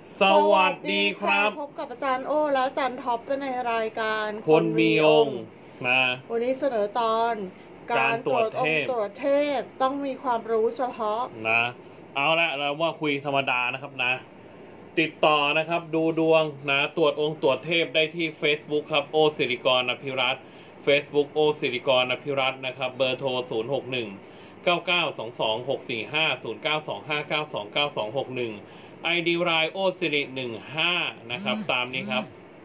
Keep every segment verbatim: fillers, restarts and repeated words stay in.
สวัสดีครับพบกับอาจารย์โอและอาจารย์ท็อปในรายการคนมีองค์นะวันนี้เสนอตอนการตรวจเทพตรวจเทพต้องมีความรู้เฉพาะนะเอาละเราว่าคุยธรรมดานะครับนะติดต่อนะครับดูดวงนะตรวจองค์ตรวจเทพได้ที่ Facebook ครับโอสิริกรอภิรัตน์ Facebook โอสิริกรอภิรัตน์นะครับเบอร์โทรศูนย์ หก หนึ่ง เก้า เก้า สอง สอง หก สี่ ห้า ศูนย์ เก้า สอง ห้า เก้า สอง เก้า สอง หก หนึ่ง ไอ ดี ไลน์ โอสิริหนึ่งห้านะครับตามนี้ครับ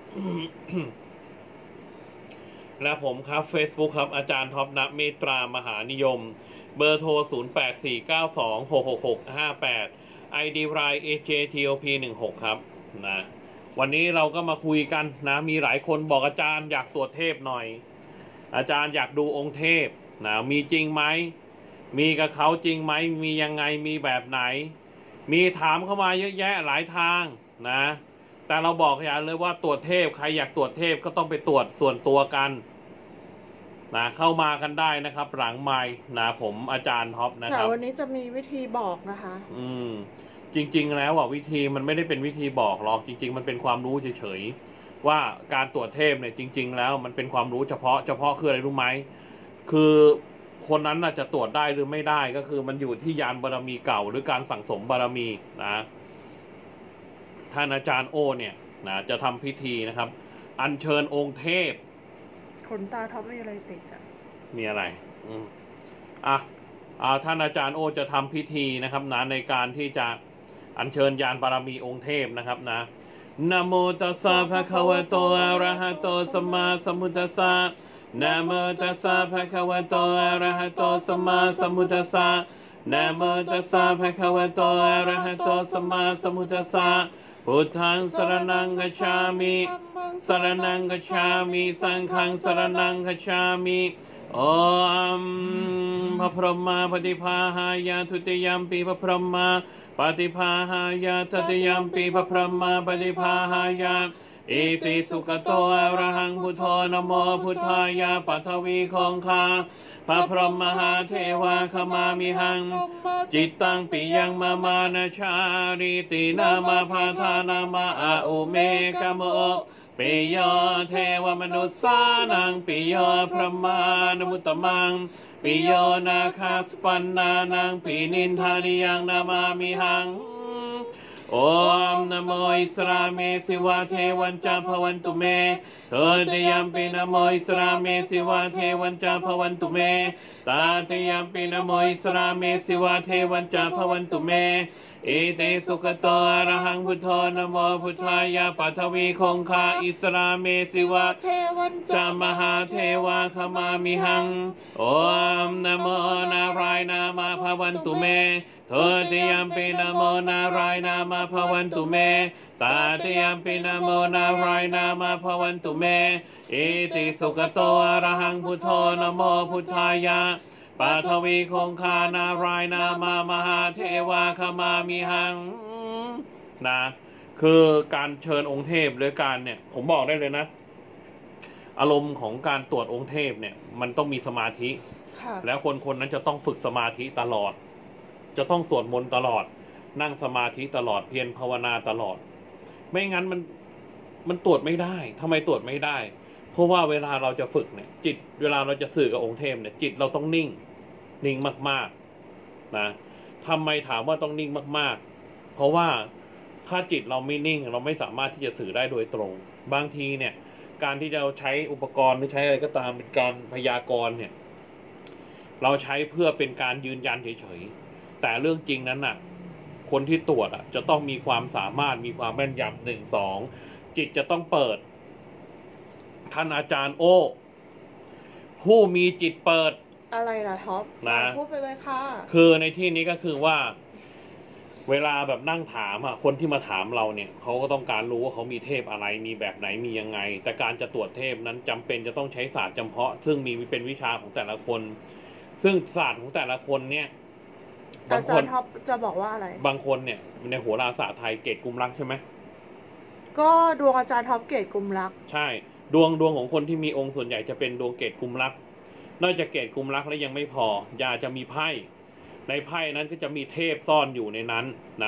และผมครับ Facebook ครับอาจารย์ท็อปณเมตรามหานิยมเบอร์โทรศูนย์ แปด สี่ เก้า สอง หก หก หก ห้า แปด ไอ ดี ไลน์ เอ เจ ที โอ พี หนึ่งหก ครับนะวันนี้เราก็มาคุยกันนะมีหลายคนบอกอาจารย์อยากตรวจเทพหน่อยอาจารย์อยากดูองค์เทพนะมีจริงไหมมีกับเขาจริงไหมมียังไงมีแบบไหนมีถามเข้ามาเยอะแยะหลายทางนะแต่เราบอกอย่างเลยว่าตรวจเทพใครอยากตรวจเทพก็ต้องไปตรวจส่วนตัวกันนะเข้ามากันได้นะครับหลังไมค์นะผมอาจารย์ท็อปนะครับวันนี้จะมีวิธีบอกนะคะอืมจริงๆแล้วอ่ะวิธีมันไม่ได้เป็นวิธีบอกหรอกจริงๆมันเป็นความรู้เฉยๆว่าการตรวจเทพเนี่ยจริงๆแล้วมันเป็นความรู้เฉพาะเฉพาะคืออะไรรู้ไหมคือคนนั้นน่ะจะตรวจได้หรือไม่ได้ก็คือมันอยู่ที่ยานบารมีเก่าหรือการสั่งสมบารมีนะท่านอาจารย์โอเนี่ยนะจะทำพิธีนะครับอัญเชิญองค์เทพขนตาท็อปมีอะไรติดอ่ะมีอะไรอืมอ่ะอ่าท่านอาจารย์โอจะทำพิธีนะครับนะในการที่จะอัญเชิญยานบารมีองค์เทพนะครับนะนะโมตัสสะภะคะวะโตอะระหะโตสัมมาสัมพุทธัสสะนะโมตัสสะภะคะวะโตอะระหะโตสัมมาสัมพุทธัสสะนะโมตัสสะภะคะวะโตอะระหะโตสัมมาสัมพุทธัสสะพุทธังสรณังคัจฉามิสรณังคัจฉามิสังฆังสรณังคัจฉามิโอมพระพรหมาปฏิภาหายาทุติยมปีพระพรหมาปฏิภาหายาทุติยมปีพระพรหมาปฏิภาหายาอิติสุขโตอะระหังพุทโธนโมพุทธายาปัทวีคงคาพระพรหมหาเทวาขมามิหังจิตตังปิยังมามานาชาริตินามาพาธานามาอาอุเมกโมปิโยเทวมนุสสานังปิโยพระมานมุตตมังปิโยนาคาสปันนานังปินินทานิยังนามามิหังโอมนะโมอิสราเมสิวะเทวันจาภวันตุเมโทติยัมปินะโมอิสราเมสิวะเทวันจาภวันตุเมตาติยัมปินะโมอิสราเมสิวะเทวันจาภวันตุเมอิติสุขโตอะระหังพุทโธนะโมพุทธายาปัทวีคงคาอิสราเมสิวะเทวันจามหาเทวาขมามิหังโอมนะโมนารายนามาภวันตุเมโทติยัมปินะโมนารายนามาภวันตุเมตาติยัมปินะโมนารายนามาภวันตุเมอิติสุขโตอะระหังพุทโธนะโมพุทธายาปัทวีคงคานารายนามามหาเทวาขมามิหังนะคือการเชิญองค์เทพหรือการเนี่ยผมบอกได้เลยนะอารมณ์ของการตรวจองค์เทพเนี่ยมันต้องมีสมาธิแล้วคนคนนั้นจะต้องฝึกสมาธิตลอดจะต้องสวดมนต์ตลอดนั่งสมาธิตลอดเพียรภาวนาตลอดไม่งั้นมันมันตรวจไม่ได้ทำไมตรวจไม่ได้เพราะว่าเวลาเราจะฝึกเนี่ยจิตเวลาเราจะสื่อกับองค์เทพเนี่ยจิตเราต้องนิ่งนิ่งมากๆนะทำไมถามว่าต้องนิ่งมากๆเพราะว่าถ้าจิตเราไม่นิ่งเราไม่สามารถที่จะสื่อได้โดยตรงบางทีเนี่ยการที่เราใช้อุปกรณ์หรือใช้อะไรก็ตามเป็นการพยากรณ์เนี่ยเราใช้เพื่อเป็นการยืนยันเฉยๆแต่เรื่องจริงนั้นน่ะคนที่ตรวจอ่ะจะต้องมีความสามารถมีความแม่นยำหนึ่งสองจิตจะต้องเปิดท่านอาจารย์โอผู้มีจิตเปิดอะไรล่ะท็อปนะพูดไปเลยค่ะคือในที่นี้ก็คือว่าเวลาแบบนั่งถามอ่ะคนที่มาถามเราเนี่ยเขาก็ต้องการรู้ว่าเขามีเทพอะไรมีแบบไหนมียังไงแต่การจะตรวจเทพนั้นจำเป็นจะต้องใช้ศาสตร์จำเพาะซึ่งมีเป็นวิชาของแต่ละคนซึ่งศาสตร์ของแต่ละคนเนี่ยอาจารย์ท็อปจะบอกว่าอะไรบางคนเนี่ยในโหราศาสตร์ไทยเกตกุมรักใช่ไหมก็ดวงอาจารย์ท็อปเกตกุมรักใช่ดวงดวงของคนที่มีองค์ส่วนใหญ่จะเป็นดวงเกตกุมรักนอกจากเกตกุมรักแล้วยังไม่พอยาจะมีไพ่ในไพ่นั้นก็จะมีเทพซ่อนอยู่ในนั้นนะ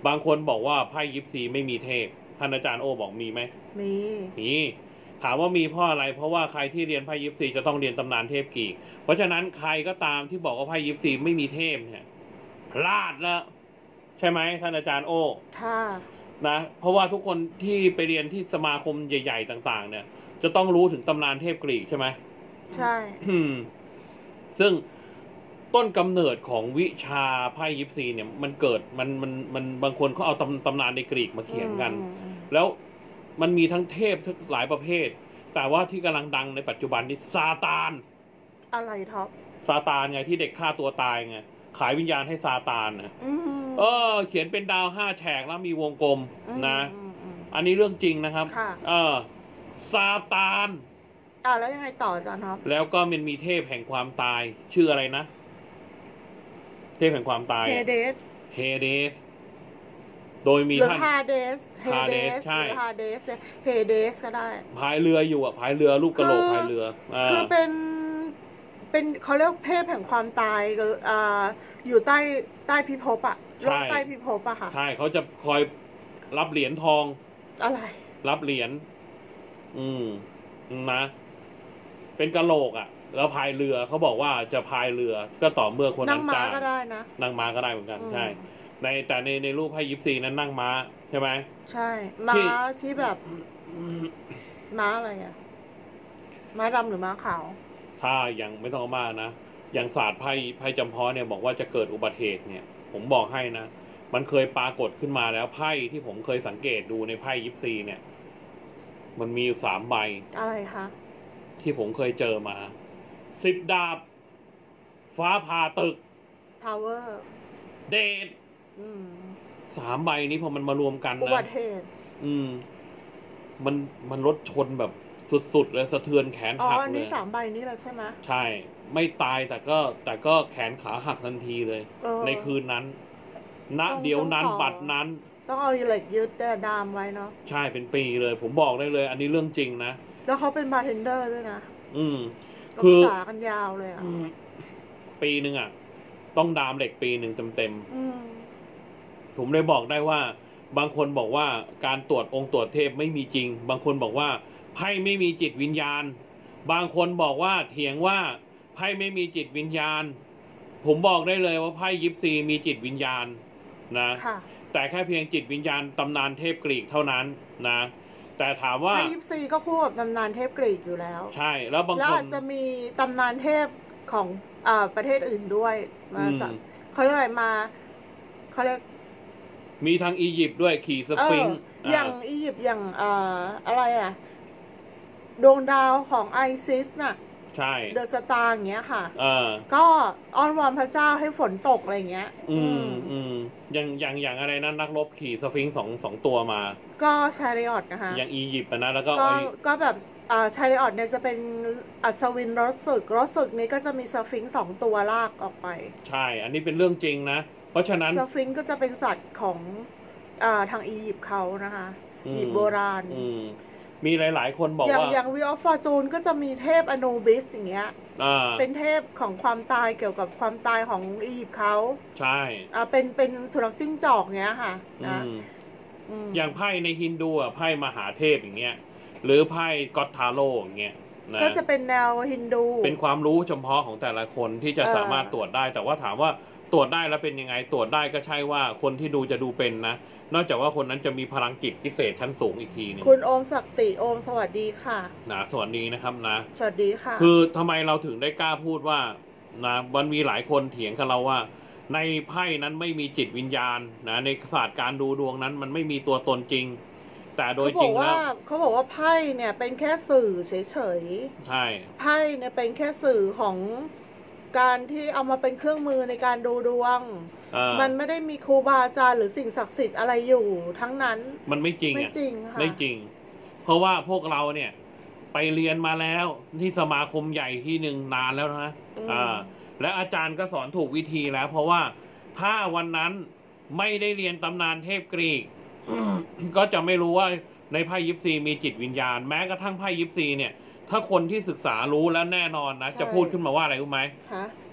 บางคนบอกว่าไพ่ยิปซีไม่มีเทพท่านอาจารย์โอบอกมีไหมมีมีถามว่ามีเพราะอะไรเพราะว่าใครที่เรียนไพ่ยิปซีจะต้องเรียนตำนานเทพกรีกเพราะฉะนั้นใครก็ตามที่บอกว่าไพ่ยิปซีไม่มีเทพเนี่ยพลาดแล้วใช่ไหมท่านอาจารย์โอค่ะนะเพราะว่าทุกคนที่ไปเรียนที่สมาคมใหญ่ๆต่างๆเนี่ยจะต้องรู้ถึงตำนานเทพกรีกใช่ไหมใช่ซึ่งต้นกำเนิดของวิชาไพ่ยิปซีเนี่ยมันเกิดมันมันมันบางคนเขาเอาตำตำนานในกรีกมาเขียนกันแล้วมันมีทั้งเทพทั้งหลายประเภทแต่ว่าที่กำลังดังในปัจจุบันนี้ซาตานอะไรท็อปซาตานไงที่เด็กฆ่าตัวตายไงขายวิญญาณให้ซาตานนะเออเขียนเป็นดาวห้าแฉกแล้วมีวงกลมนะอันนี้เรื่องจริงนะครับเออซาตานอ่าแล้วยังไงต่อจ๊ะท็อปแล้วก็มันมีเทพแห่งความตายชื่ออะไรนะเทพแห่งความตายเฮเดสเฮเดสโดยมีท่านฮาเดสฮาเดสใช่ฮาเดสเฮเดสก็ได้พายเรืออยู่อ่ะพายเรือลูกกระโหลกพายเรือคือเป็นเป็นเขาเรียกเทพแห่งความตายหรืออ่าอยู่ใต้ใต้พิภพอ่ะโลกใต้พิภพอ่ะค่ะใช่เขาจะคอยรับเหรียญทองอะไรรับเหรียญอืมนะเป็นกระโหลกอ่ะแล้วพายเรือเขาบอกว่าจะพายเรือก็ต่อเมื่อคนนั้นจ้างนั่งม้าก็ได้นะนั่งม้าก็ได้เหมือนกันใช่ในแต่ในในรูปไพ่ยิปซีนั้นนั่งม้าใช่ไหมใช่ม้าที่แบบม้าอะไรอ่ะม้าดำหรือม้าขาวถ้ายังไม่ต้องมากนะอย่างศาสตร์ไพ่ไพ่จำเพาะเนี่ยบอกว่าจะเกิดอุบัติเหตุเนี่ยผมบอกให้นะมันเคยปรากฏขึ้นมาแล้วไพ่ที่ผมเคยสังเกตดูในไพ่ยิปซีเนี่ยมันมีอยู่สามใบอะไรคะที่ผมเคยเจอมาสิบดาบฟ้าผ่าตึกทาวเวอร์เดทสามใบนี้พอมันมารวมกันนะอุบัติเหตุอืมมันมันรถชนแบบสุดๆเลยสะเทือนแขนหักเลยอ๋ออันนี้สามใบนี้แล้วใช่ไหมใช่ไม่ตายแต่ก็แต่ก็แขนขาหักทันทีเลยในคืนนั้นณเดี๋ยวนั้นบัดนั้นต้องเอาเหล็กยึดแต่ดามไว้เนาะใช่เป็นปีเลยผมบอกได้เลย อันนี้เรื่องจริงนะแล้วเขาเป็นบาร์เทนเดอร์ด้วยนะอืมคือรักษากันยาวเลยอ่ะปีหนึ่งอ่ะต้องดามเหล็กปีหนึ่งเต็มๆผมเลยบอกได้ว่าบางคนบอกว่าการตรวจองค์ตรวจเทพไม่มีจริงบางคนบอกว่าไพ่ไม่มีจิตวิญญาณบางคนบอกว่าเถียงว่าไพ่ไม่มีจิตวิญญาณผมบอกได้เลยว่าไพ่ยิปซีมีจิตวิญญาณนะแต่แค่เพียงจิตวิญญาณตำนานเทพกรีกเท่านั้นนะแต่ถามว่าไพ่ยิปซีก็คู่กับตำนานเทพกรีกอยู่แล้วใช่แล้วบางคนแล้วอาจจะมีตำนานเทพของอ่าประเทศอื่นด้วยมาเขาเรียกอะไรมาเขาเรียกมีทางอียิปต์ด้วยขี่สฟิงค์อย่างอียิปต์อย่างอ่าอะไรอ่ะดวงดาวของไอซิสน่ะใช่เดอะสตาร์อย่างเงี้ยค่ะเออก็อ้อนวอนพระเจ้าให้ฝนตกอะไรเงี้ยอืมอืมอย่างอย่างอย่างอะไรนั้นนักรบขี่สฟิงค์สองสองตัวมาก็ชาริออตนะคะอย่างอียิปต์นะแล้วก็ก็ก็แบบอ่าชาริออตเนี่ยจะเป็นอัศวินรถศึกรถศึกนี้ก็จะมีสฟิงค์สองตัวลากออกไปใช่อันนี้เป็นเรื่องจริงนะเพราะฉะนั้นสฟิงค์ก็จะเป็นสัตว์ของอ่าทางอียิปต์เขานะคะอียิปต์โบราณมีหลายๆคนบอกว่าอย่างอย่างวิออฟฟอร์จูนก็จะมีเทพอนูบิสอย่างเงี้ยเป็นเทพของความตายเกี่ยวกับความตายของอียิปต์เขาใช่อ่าเป็นเป็นสุนัขจิ้งจอกเงี้ยค่ะนะอย่างไพ่ในฮินดูอ่ะไพ่มหาเทพอย่างเงี้ยหรือไพ่ก็อตทาโร่อย่างเงี้ยก็จะเป็นแนวฮินดูเป็นความรู้เฉพาะของแต่ละคนที่จะสามารถตรวจได้แต่ว่าถามว่าตรวจได้แล้วเป็นยังไงตรวจได้ก็ใช่ว่าคนที่ดูจะดูเป็นนะนอกจากว่าคนนั้นจะมีพลังจิตพิเศษชั้นสูงอีกทีนึงคุณโอมศักติโอมสวัสดีค่ะนะสวัสดีนะครับนะสวัสดีค่ะคือทำไมเราถึงได้กล้าพูดว่านะมันมีหลายคนเถียงกับเราว่าในไพ่นั้นไม่มีจิตวิญญาณนะในศาสตร์การดูดวงนั้นมันไม่มีตัวตนจริงแต่โดยจริงแล้วเขาบอกว่าไพ่เนี่ยเป็นแค่สื่อเฉยๆใช่ไพ่เนี่ยเป็นแค่สื่อของการที่เอามาเป็นเครื่องมือในการดูดวงมันไม่ได้มีครูบาอาจารย์หรือสิ่งศักดิ์สิทธิ์อะไรอยู่ทั้งนั้นมันไม่จริงไม่จริงค่ะไม่จริงเพราะว่าพวกเราเนี่ยไปเรียนมาแล้วที่สมาคมใหญ่ที่หนึ่งนานแล้วนะอ่าและอาจารย์ก็สอนถูกวิธีแล้วเพราะว่าถ้าวันนั้นไม่ได้เรียนตำนานเทพกรีกก็จะไม่รู้ว่าในไพ่ยิปซีมีจิตวิญญาณแม้กระทั่งไพ่ยิปซีเนี่ยถ้าคนที่ศึกษารู้แล้วแน่นอนนะจะพูดขึ้นมาว่าอะไรรู้ไหม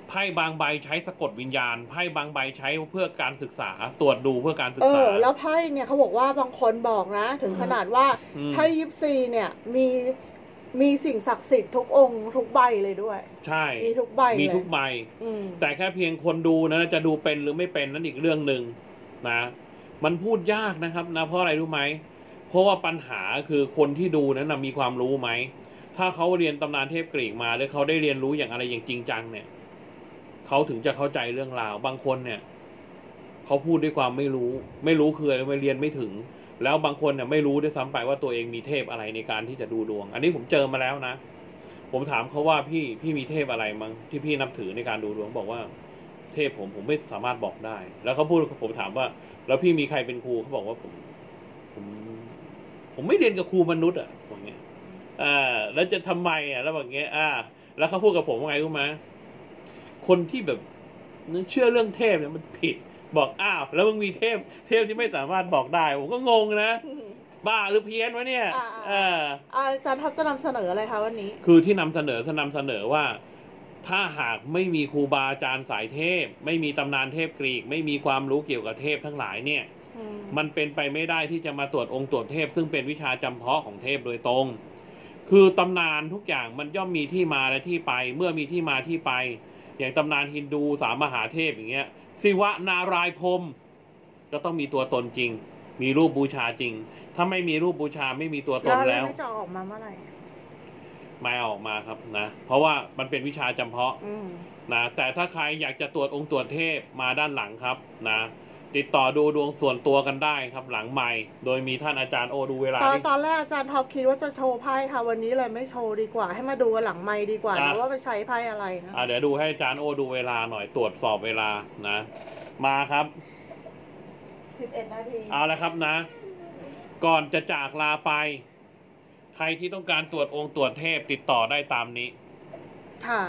ไพ่บางใบใช้สะกดวิญญาณไพ่บางใบใช้เพื่อการศึกษาตรวจดูเพื่อการศึเอกษาอแล้วไพ่เนี่ยเขาบอกว่าบางคนบอกนะ ถึงขนาดว่าอืมไพ่ยิปซีเนี่ยมีมีสิ่งศักดิ์สิทธิ์ทุกองค์ทุกใบเลยด้วยใช่มีทุกใบมีเลยทุกใบอืมแต่แค่เพียงคนดูนะจะดูเป็นหรือไม่เป็นนั่นอีกเรื่องหนึ่งนะ มันพูดยากนะครับนะเพราะอะไรรู้ไหมเพราะว่าปัญหาคือคนที่ดูนั้นนะมีความรู้ไหมถ้าเขาเรียนตำนานเทพกรีกมาหรือเขาได้เรียนรู้อย่างอะไรอย่างจริงจังเนี่ยเขาถึงจะเข้าใจเรื่องราวบางคนเนี่ยเขาพูดด้วยความไม่รู้ ไม่รู้คืออะไรไม่เรียนไม่ถึง แล้วบางคนเนี่ยไม่รู้ด้วยซ้ำไปว่าตัวเองมีเทพอะไรในการที่จะดูดวง อันนี้ผมเจอมาแล้วนะผมถามเขาว่าพี่พี่มีเทพอะไรมั้งที่พี่นับถือในการดูดวงบอกว่าเทพผมผมไม่สามารถบอกได้ แล้วเขาพูดผมถามว่าแล้วพี่มีใครเป็นครูเขาบอกว่าผมผมผมไม่เรียนกับครูมนุษย์อ่ะอย่างเงี้ยอ่าแล้วจะทำไมอ่ะแล้วแบบเงี้ยอ่าแล้วเขาพูดกับผมว่าไงรู้ไหมคนที่แบบเชื่อเรื่องเทพเนี่ยมันผิดบอกอ้าวแล้วมึงมีเทพเทพที่ไม่สามารถบอกได้ผมก็งงนะบ้าหรือเพี้ยนวะเนี่ยอ่าเอออาจารย์ท็อปจะนำเสนออะไรคะวันนี้คือที่นำเสนอจะนำเสนอว่า ถ้าหากไม่มีครูบาอาจารย์สายเทพ ไม่มีตำนานเทพกรีก ไม่มีความรู้เกี่ยวกับเทพทั้งหลายเนี่ยอืมมันเป็นไปไม่ได้ที่จะมาตรวจองค์ตรวจเทพ ซึ่งเป็นวิชาจำเพาะของเทพโดยตรง คือตำนานทุกอย่างมันย่อมมีที่มาและที่ไป เมื่อมีที่มาที่ไป อย่างตำนานฮินดูสามมหาเทพอย่างเงี้ยศิวะนารายณ์พรหมก็ต้องมีตัวตนจริง มีรูปบูชาจริง ถ้าไม่มีรูปบูชาไม่มีตัวตนแล้แล้ว วไม่จะออกมาเมื่อไหร่ไม่เอาออกมาครับนะ เพราะว่ามันเป็นวิชาจำเพาะอืมนะแต่ถ้าใครอยากจะตรวจองค์ตรวจเทพมาด้านหลังครับนะติดต่อดูดวงส่วนตัวกันได้ครับหลังใหม่ โดยมีท่านอาจารย์โอดูเวลาตอนที่ตอนแรกอาจารย์ท็อปคิดว่าจะโชว์ไพ่ค่ะ วันนี้เลยไม่โชว์ดีกว่า ให้มาดูกันหลังไมค์ดีกว่าอ่ะนะว่าไปใช้ไพ่อะไรนะอ่ะเดี๋ยวดูให้อาจารย์โอดูเวลาหน่อยตรวจสอบเวลานะ มาครับสิบเอ็ดนาทีเอาละครับนะ ก่อนจะจากลาไป ใครที่ต้องการตรวจองค์ตรวจเทพติดต่อได้ตามนี้ค่ะ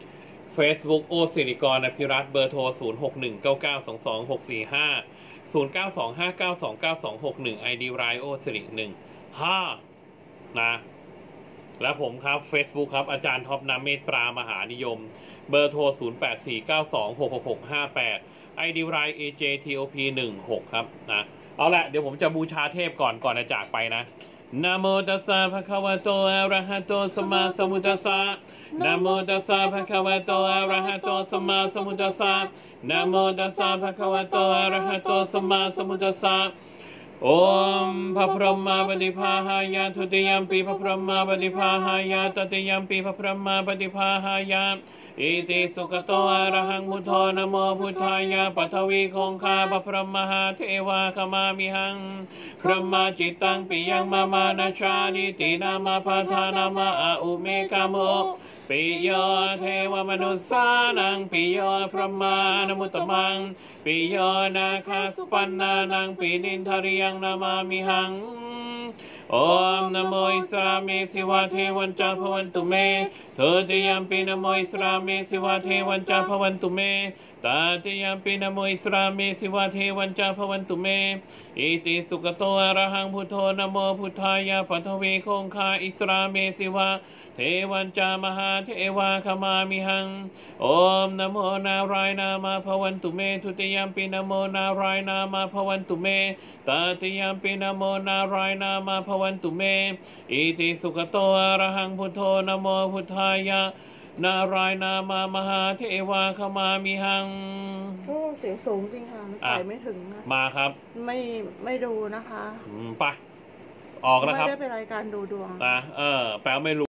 Facebook โอสิริกรอภิรัตน์เบอร์โทร ศูนย์ หก หนึ่ง เก้า เก้า สอง สอง หก สี่ ห้า ศูนย์ เก้า สอง ห้า เก้า สอง เก้า สอง หก หนึ่ง ไอ ดี ไรโอสิริหนึ่ง ห้า นะ และผมครับ Facebook ครับอาจารย์ท็อปนามเมตตรามหานิยม เบอร์โทร ศูนย์ แปด สี่ เก้า สอง หก หก หก ห้า แปด ไอ ดี ไร เอ เจ ที โอ พี หนึ่ง หก ครับนะ เอาละเดี๋ยวผมจะบูชาเทพก่อนก่อนจะจากไปนะนะโมตัสสะภะคะวะโตอะระหะโตสัมมาสัมพุทธัสสะนะโมตัสสะภะคะวะโตอะระหะโตสัมมาสัมพุทธัสสะนะโมตัสสะภะคะวะโตอะระหะโตสัมมาสัมพุทธัสสะโอมพระพรหมาปฏิภาหายะทุติยมปีพระพรหมาปฏิภาหายะตติยมปีพระพรหมาปฏิภาหายะอิติสุขโตอะระหังพุทโธนะโมพุทธายะปัทวีคงคาพระพรหมหาเทวาขมามิหังพระมาจิตตังปิยังมามานาชาดิตินามาพาทานามาอาอุเมกาโมปิโยเทวมนุสสานังปิโยพระมานมุตตมังปิโยนาคาสุปันนานังปินินทริยังนามามิหังโอมนะโมอิสราเมสิวะเทวันจาภวันตุเมเธอติยมปีนะโมอิสราเมสิวะเทวันจาภวันตุเมตาติยมปีนะโมอิสราเมสิวะเทวันจาภวันตุเมอิติสุขโตอะระหังพุทโธนะโมพุทธายะปัทวีคงคาอิสราเมสิวะเทวันจามหาเทวาขมามิหังโอมนะโมนารายนามาภวันตุเมทุติยมปีนะโมนารายนามาภวันตุเมตาติยมปีนะโมนารายนามาภวันตุเมอิติสุขโตอะระหังพุทโธนะโมพุทธายะนารายนามามหาเทวาขมามิหังโอ้เสียงสูงจริงค่ะมันอ่ะไปไม่ถึงนะมาครับไม่ไม่ดูนะคะอืมไปออกแล้วครับไม่ได้เป็นรายการดูดวงนะเออแปลว่าไม่รู้